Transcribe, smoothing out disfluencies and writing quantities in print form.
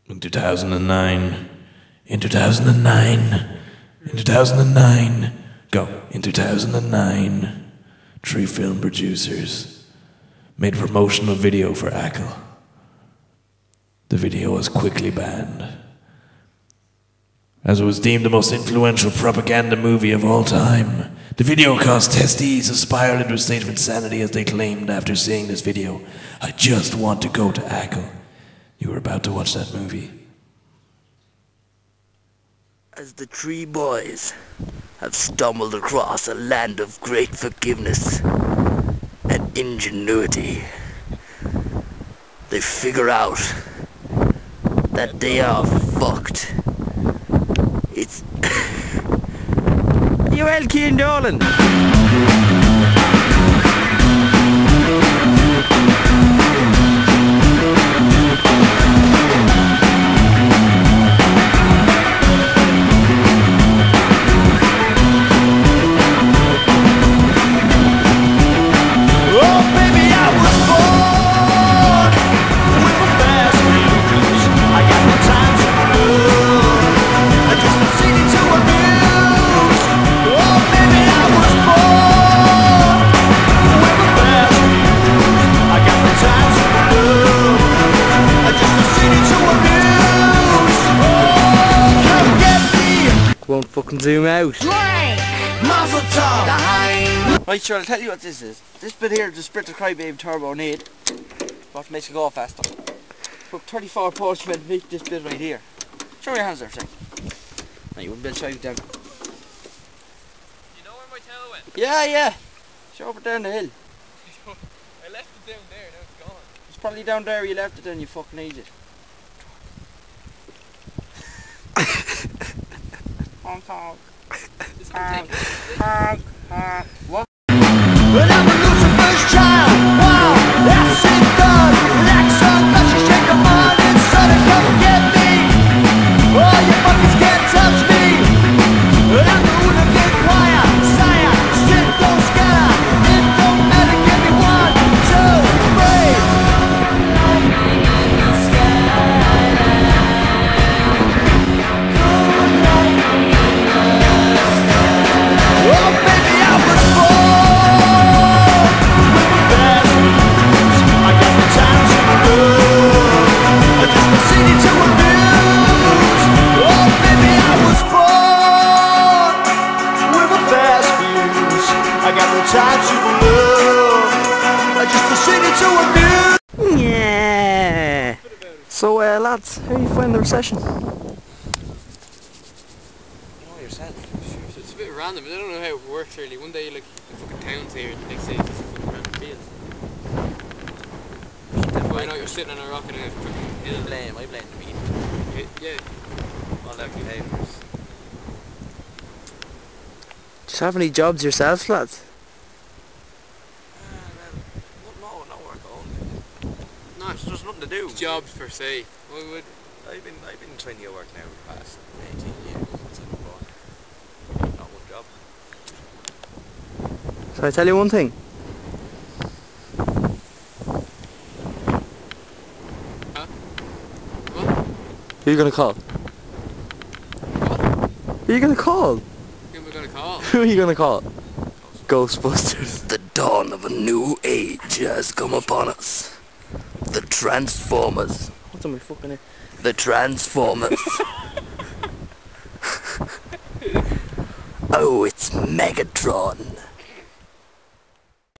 In 2009, in 2009, in 2009, go. In 2009, 3 film producers made a promotional video for Acaill. The video was quickly banned, as it was deemed the most influential propaganda movie of all time. The video caused teetees to spiral into a state of insanity as they claimed after seeing this video, "I just want to go to Acaill." You were about to watch that movie. As the 3 boys have stumbled across a land of great forgiveness and ingenuity, they figure out that they are fucked. It's... Are you Acaill, darling? Won't fucking zoom out. Right, sure, I'll tell you what this is. This bit here is the Sprinter Crybabe Turbo Need. What makes it go faster. Put 34 postmen make this bit right here. Show your hands there, say. Right, you wouldn't be able to show you down. You know where my tail went? Yeah. Show it down the hill. I left it down there, now it's gone. It's probably down there you left it and you fucking idiot. Honk honk. Honk honk. What? Well, I'm a Lucifer's child. Wow, that's it done. Like some she shake the morning sun and come get me. Oh, you fuckers can't touch me. Well, I'm the hooligan choir. Sire, stick don't scatter. It don't matter, give me 1, 2, 3. Oh, baby, I was born with a fast fuse. I got the time to love, just the city to abuse. Oh, baby, I was born with a fast fuse. I got the time to love, just the city to abuse. Yeah. So, lads, how you find the recession? It's a bit random, but I don't know how it works really. One day like the fucking town's here, and the next day it's just fucking random fields. I know you're sitting on a rock in a fucking hill. I blame the beat. Yeah. All that behaviours. Just have any jobs yourselves, lads? No work at all. No, it's just nothing to do. Jobs per se. I've been trying to work now for the past 18 years since I've been born. Not one job. Shall I tell you one thing? Huh? What? Who are you gonna call? What? Who are you gonna call? Who am I gonna call? Who are you gonna call? Ghostbusters. The dawn of a new age has come upon us. The Transformers. What's on my fucking head? The Transformers. Oh, it's Megatron.